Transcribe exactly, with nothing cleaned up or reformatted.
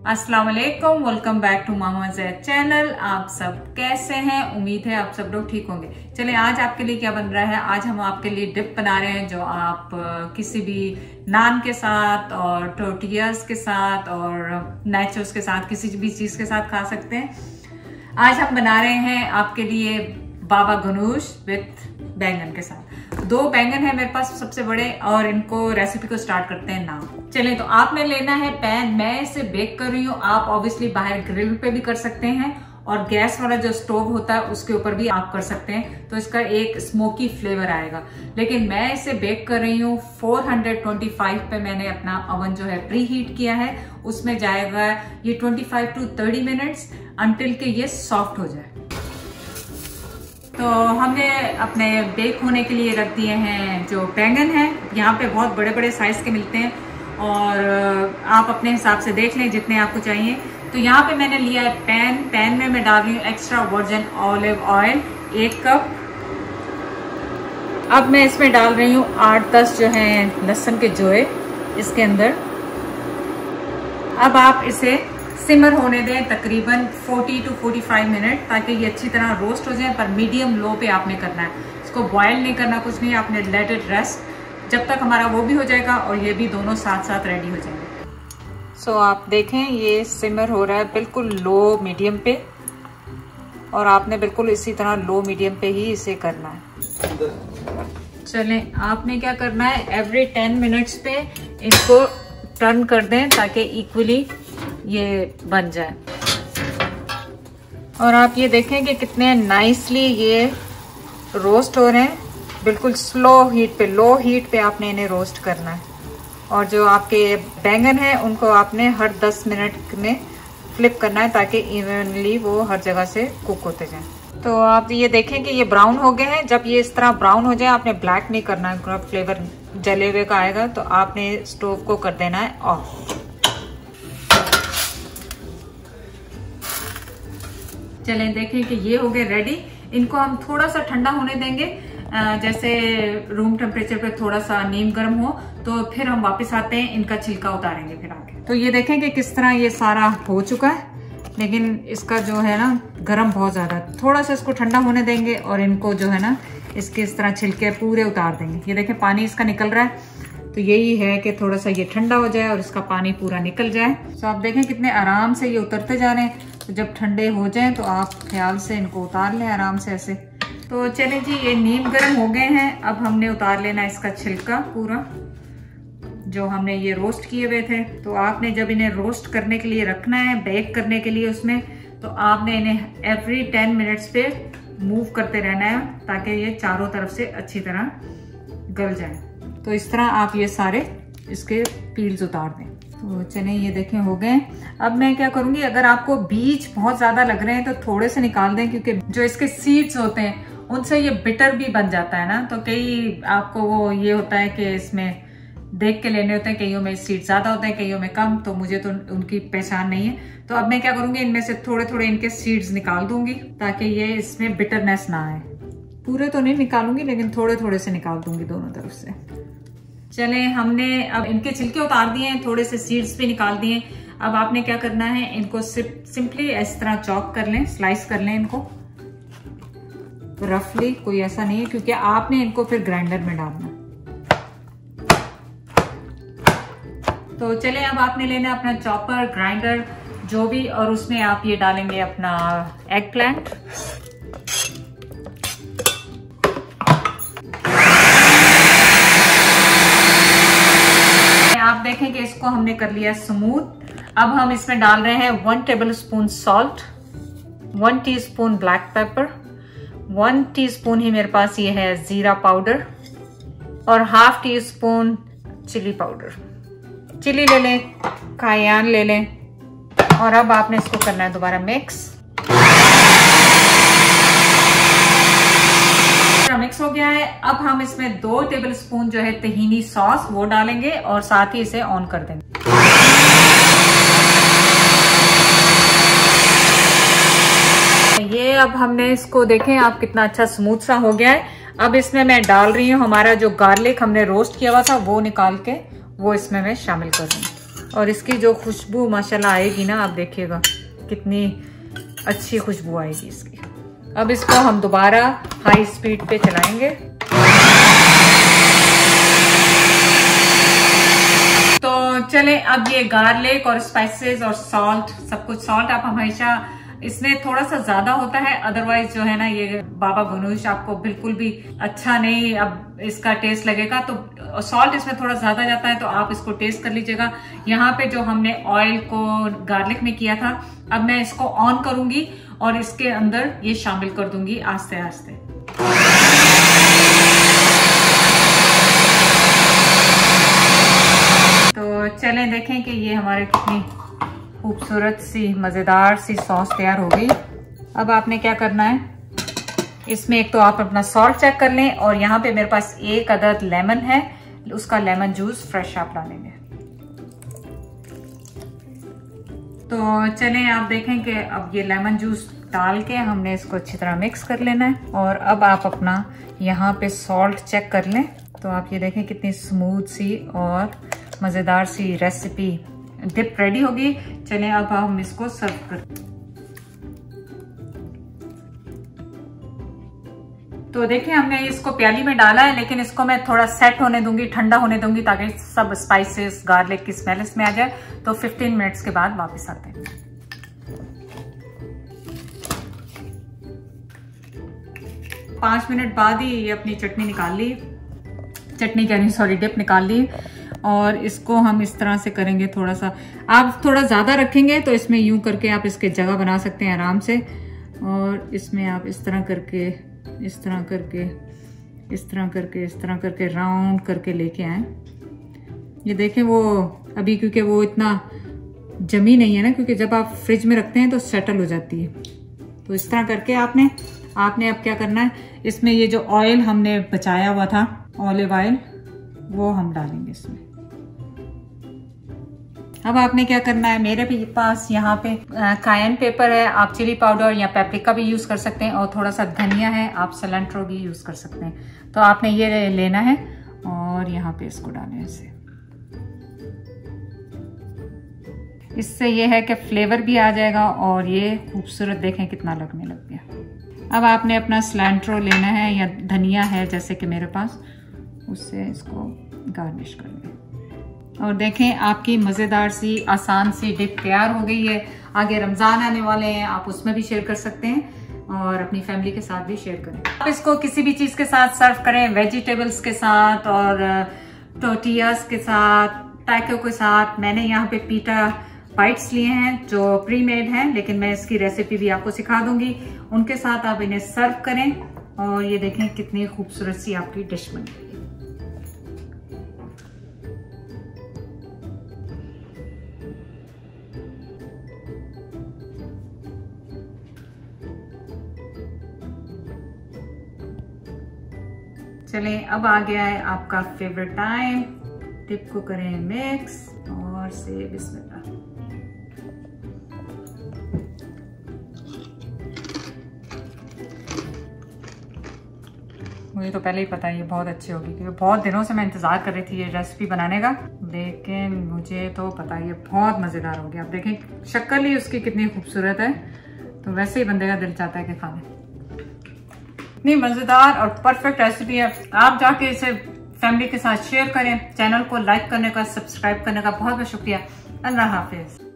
अस्सलाम वालेकुम, welcome back to मामा ज़ैद चैनल। आप सब कैसे हैं? उम्मीद है आप सब लोग ठीक होंगे। चलिए आज आपके लिए क्या बन रहा है। आज हम आपके लिए डिप बना रहे हैं जो आप किसी भी नान के साथ और टोर्टियाज के साथ और नाचोस के साथ किसी भी चीज के साथ खा सकते हैं। आज हम बना रहे हैं आपके लिए बाबा गनूश विथ बैंगन के साथ। दो बैंगन है मेरे पास सबसे बड़े और इनको रेसिपी को स्टार्ट करते हैं नाम। चलिए तो आपने लेना है पैन। मैं इसे बेक कर रही हूँ। आप ऑब्वियसली बाहर ग्रिल पे भी कर सकते हैं और गैस वाला जो स्टोव होता है उसके ऊपर भी आप कर सकते हैं, तो इसका एक स्मोकी फ्लेवर आएगा। लेकिन मैं इसे बेक कर रही हूँ चार सौ पच्चीस पे। मैंने अपना ओवन जो है प्री हीट किया है, उसमें जाएगा ये पच्चीस टू तीस मिनट्स अंटिल के ये सॉफ्ट हो जाए। तो हमने अपने बेक होने के लिए रख दिए हैं जो बैंगन है। यहाँ पे बहुत बड़े बड़े साइज के मिलते हैं और आप अपने हिसाब से देख लें जितने आपको चाहिए। तो यहाँ पे मैंने लिया है पैन। पैन में मैं डाल रही हूँ एक्स्ट्रा वर्जिन ऑलिव ऑयल एक कप। अब मैं इसमें डाल रही हूँ आठ दस जो है लहसुन के जोए इसके अंदर। अब आप इसे सिमर होने दें तकरीबन चालीस टू पैंतालीस मिनट, ताकि ये अच्छी तरह रोस्ट हो जाए। पर मीडियम लो पे आपने करना है, इसको बॉयल नहीं करना, कुछ नहीं। आपने लेट इट रेस्ट जब तक हमारा वो भी हो जाएगा और ये भी दोनों साथ साथ रेडी हो जाएंगे। सो so, आप देखें ये सिमर हो रहा है बिल्कुल लो मीडियम पे, और आपने बिल्कुल इसी तरह लो मीडियम पे ही इसे करना है। चलें, आपने क्या करना है, एवरी टेन मिनट्स पे इनको टर्न कर दें ताकि इक्वली ये बन जाए। और आप ये देखें कि कितने नाइसली ये रोस्ट हो रहे हैं। बिल्कुल स्लो हीट पे, लो हीट पे आपने इन्हें रोस्ट करना है। और जो आपके बैंगन है उनको आपने हर दस मिनट में फ्लिप करना है ताकि इवनली वो हर जगह से कुक होते जाएं। तो आप ये देखें कि ये ब्राउन हो गए हैं। जब ये इस तरह ब्राउन हो जाए, आपने ब्लैक नहीं करना है, फ्लेवर जले हुए का आएगा। तो आपने स्टोव को कर देना है ऑफ। चलें देखें कि ये हो गए रेडी। इनको हम थोड़ा सा ठंडा होने देंगे, जैसे रूम टेम्परेचर पे थोड़ा सा नीम गर्म हो, तो फिर हम वापस आते हैं, इनका छिलका उतारेंगे फिर आगे। तो ये देखें कि किस तरह ये सारा हो चुका है, लेकिन इसका जो है ना गर्म बहुत ज्यादा। थोड़ा सा इसको ठंडा होने देंगे और इनको जो है ना इसके इस तरह छिलके पूरे उतार देंगे। ये देखें पानी इसका निकल रहा है, तो यही है कि थोड़ा सा ये ठंडा हो जाए और इसका पानी पूरा निकल जाए। तो आप देखें कितने आराम से ये उतरते जा रहे हैं। तो जब ठंडे हो जाएं तो आप ख्याल से इनको उतार लें आराम से ऐसे। तो चलें जी, ये नीम गर्म हो गए हैं। अब हमने उतार लेना इसका छिलका पूरा, जो हमने ये रोस्ट किए हुए थे। तो आपने जब इन्हें रोस्ट करने के लिए रखना है, बेक करने के लिए उसमें, तो आपने इन्हें एवरी टेन मिनट्स पे मूव करते रहना है ताकि ये चारों तरफ से अच्छी तरह गल जाए। तो इस तरह आप ये सारे इसके पील्स उतार दें। तो चलें ये देखें हो गए। अब मैं क्या करूंगी, अगर आपको बीज बहुत ज्यादा लग रहे हैं तो थोड़े से निकाल दें, क्योंकि जो इसके सीड्स होते हैं उनसे ये बिटर भी बन जाता है ना। तो कई आपको वो ये होता है कि इसमें देख के लेने होते हैं, कईयों में सीड ज्यादा होते हैं, कईयों में कम। तो मुझे तो उनकी पहचान नहीं है। तो अब मैं क्या करूंगी, इनमें से थोड़े थोड़े इनके सीड्स निकाल दूंगी ताकि ये इसमें बिटरनेस ना आए। पूरे तो नहीं निकालूंगी, लेकिन थोड़े थोड़े से निकाल दूंगी दोनों तरफ से। चले, हमने अब इनके छिलके उतार दिए हैं, थोड़े से सीड्स भी निकाल दिए। अब आपने क्या करना है, इनको सिंपली इस तरह चॉप कर लें, स्लाइस कर लें इनको रफली। कोई ऐसा नहीं है, क्योंकि आपने इनको फिर ग्राइंडर में डालना। तो चले, अब आपने लेना अपना चॉपर, ग्राइंडर, जो भी, और उसमें आप ये डालेंगे अपना एग प्लांट। आप देखें कि इसको हमने कर लिया स्मूथ। अब हम इसमें डाल रहे हैं one tablespoon salt, one teaspoon black pepper, one teaspoon ही मेरे पास ये है जीरा पाउडर, और half teaspoon chilli powder. Chilli ले लें, कायान ले लें। और अब आपने इसको करना है दोबारा मिक्स। मिक्स हो गया है। अब हम इसमें दो टेबल स्पून जो है तहीनी सॉस वो डालेंगे और साथ ही इसे ऑन कर देंगे। ये अब हमने इसको देखें आप कितना अच्छा स्मूथ सा हो गया है। अब इसमें मैं डाल रही हूँ हमारा जो गार्लिक हमने रोस्ट किया हुआ था वो निकाल के वो इसमें मैं शामिल कर रही हूँ। और इसकी जो खुशबू माशाल्लाह आएगी ना, आप देखिएगा कितनी अच्छी खुशबू आएगी इसकी। अब इसको हम दोबारा हाई स्पीड पे चलाएंगे। तो चले, अब ये गार्लिक और स्पाइसेस और सॉल्ट, सब कुछ सॉल्ट आप हमेशा इसमें थोड़ा सा ज्यादा होता है, अदरवाइज जो है ना ये बाबा गनूश आपको बिल्कुल भी अच्छा नहीं अब इसका टेस्ट लगेगा। तो सॉल्ट इसमें थोड़ा ज्यादा जाता है, तो आप इसको टेस्ट कर लीजिएगा। यहाँ पे जो हमने ऑयल को गार्लिक में किया था, अब मैं इसको ऑन करूंगी और इसके अंदर ये शामिल कर दूंगी आस्ते आस्ते। तो चलें देखें कि ये हमारे कितनी खूबसूरत सी मजेदार सी सॉस तैयार हो गई। अब आपने क्या करना है, इसमें एक तो आप अपना सॉल्ट चेक कर लें, और यहाँ पे मेरे पास एक अदद लेमन है, उसका लेमन जूस फ्रेश आप डालेंगे। तो चलें आप देखें कि अब ये लेमन जूस डाल के हमने इसको अच्छी तरह मिक्स कर लेना है। और अब आप अपना यहाँ पे सॉल्ट चेक कर लें, तो आप ये देखें कितनी स्मूथ सी और मजेदार सी रेसिपी डिप रेडी होगी। चलें अब हम इसको सर्व कर। तो देखिए हमने इसको प्याली में डाला है, लेकिन इसको मैं थोड़ा सेट होने दूंगी, ठंडा होने दूंगी, ताकि सब स्पाइसेस गार्लिक की स्मेल इसमें आ जाए। तो पंद्रह मिनट्स के बाद वापस आते हैं। पांच मिनट बाद ही ये अपनी चटनी निकाल ली, चटनी कह रही सॉरी डिप निकाल ली। और इसको हम इस तरह से करेंगे, थोड़ा सा आप थोड़ा ज्यादा रखेंगे तो इसमें यूं करके आप इसके जगह बना सकते हैं आराम से। और इसमें आप इस तरह करके इस तरह करके इस तरह करके इस तरह करके राउंड करके लेके आए। ये देखें वो अभी क्योंकि वो इतना जमी नहीं है ना, क्योंकि जब आप फ्रिज में रखते हैं तो सेटल हो जाती है। तो इस तरह करके आपने आपने अब क्या करना है, इसमें ये जो ऑयल हमने बचाया हुआ था, ऑलिव ऑयल, वो हम डालेंगे इसमें। अब आपने क्या करना है, मेरे भी पास यहाँ पे कायन पेपर है, आप चिली पाउडर या पेपरिका भी यूज कर सकते हैं, और थोड़ा सा धनिया है, आप सिलेंट्रो भी यूज कर सकते हैं। तो आपने ये लेना है और यहाँ पे इसको डालें ऐसे। इससे ये है कि फ्लेवर भी आ जाएगा और ये खूबसूरत देखें कितना लगने लग गया। अब आपने अपना सिलेंट्रो लेना है या धनिया है जैसे कि मेरे पास, उससे इसको गार्निश कर लें। और देखें आपकी मज़ेदार सी आसान सी डिप तैयार हो गई है। आगे रमज़ान आने वाले हैं, आप उसमें भी शेयर कर सकते हैं और अपनी फैमिली के साथ भी शेयर करें। आप इसको किसी भी चीज़ के साथ सर्व करें, वेजिटेबल्स के साथ और टोटियास के साथ, टैको के साथ। मैंने यहाँ पे पीटा बाइट्स लिए हैं जो प्री मेड हैं, लेकिन मैं इसकी रेसिपी भी आपको सिखा दूंगी। उनके साथ आप इन्हें सर्व करें और ये देखें कितनी खूबसूरत सी आपकी डिश बनी। चलें अब आ गया है आपका फेवरेट टाइम। टिप को करें मिक्स और से बिस्मिल्लाह। मुझे तो पहले ही पता है ये बहुत अच्छी होगी, क्योंकि बहुत दिनों से मैं इंतजार कर रही थी ये रेसिपी बनाने का, लेकिन मुझे तो पता है ये बहुत मजेदार होगी। आप देखें शक्ल ही उसकी कितनी खूबसूरत है, तो वैसे ही बंदे का दिल चाहता है कि खा लें। इतनी मजेदार और परफेक्ट रेसिपी है। आप जाके इसे फैमिली के साथ शेयर करें। चैनल को लाइक करने का, सब्सक्राइब करने का बहुत बहुत शुक्रिया। अल्लाह हाफिज।